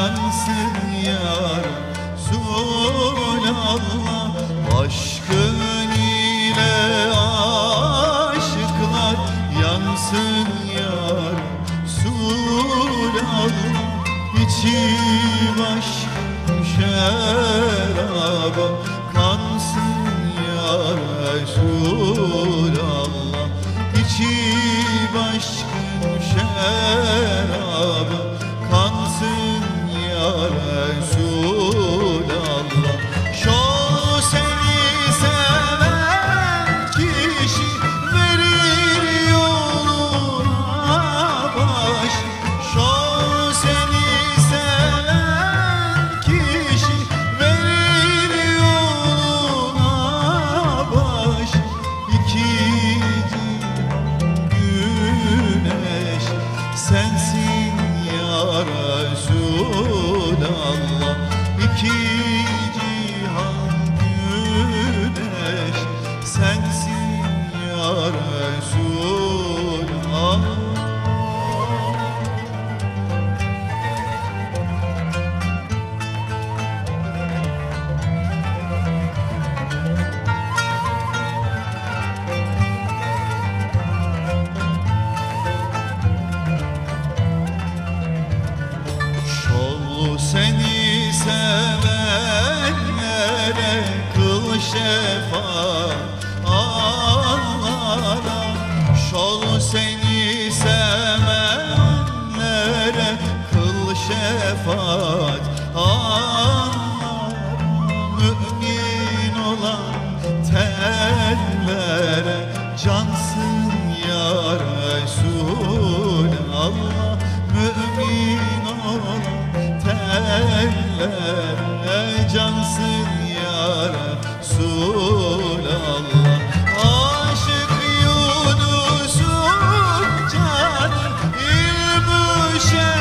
yansın ya Resulallah. Aşkın ile aşıklar yansın ya Resulallah. İçim aşkın şeraba kansın ya Resulallah. İçim aşkın şeraba kansın ya Resulallah. Şu seni seven kişi verir yoluna baş. Şu seni seven kişi verir yoluna baş. İki güneş sensin ya Resulallah. İki cihan güneş sensin ya Resulallah. Seni sevenlere kıl şefaat Allah'a. Şol seni sevenlere kıl şefaat Allah'a. Mümin olan tellere cansın ya Resulallah. Mümin olan tellere cansın ya Resulallah. Aşık Yunus'un canı ilm-i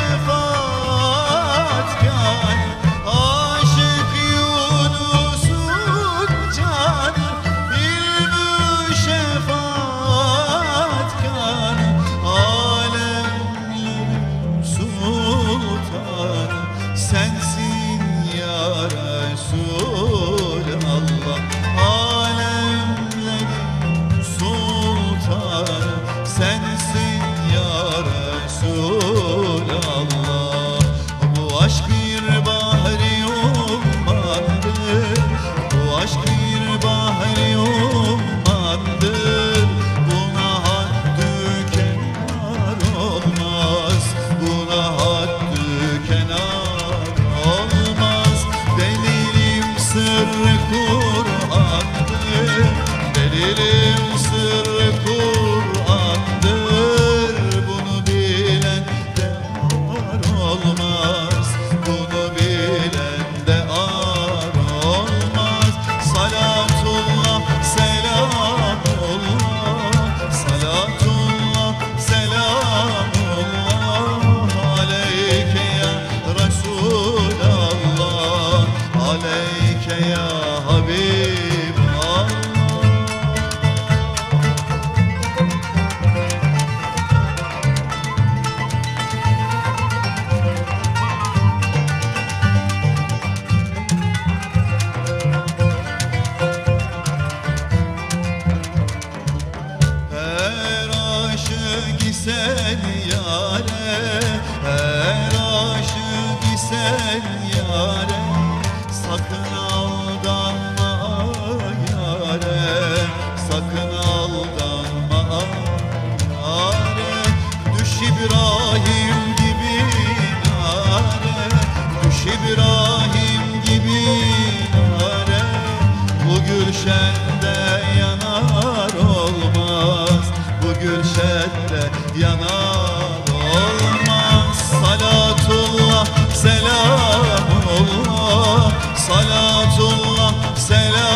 şefaatgâr. Aşık Yunus'un canı ilm-i şefaatgâr. Alemlerin sultanı sensin ya Resulallah. Alemlerin sultanı sensin ya Resulallah. Bu aşk bir bahri ummandır, bu aşk bir bahri ummandır. Buna haddü kenar olmaz, buna haddü kenar olmaz. Delilim sırrı Kur'an'dır, delilim sırrı Kur'an'dır. Bunu bilen de ar olmaz, bunu bilen de ar olmaz. Salatullah selamullah, salatullah selamullah aleyke ya Resulallah, aleyke ya Habiballah. Her aşık isen yâre, her aşık isen yâre. Sakın aldanma yâre, sakın aldanma yâre. Düş İbrahim gibi nâre, düş İbrahim gibi nâre. Bu gülşende yanar olmaz, bu gülşende yanar olmaz. Salatullah selamullah, salatullah selam.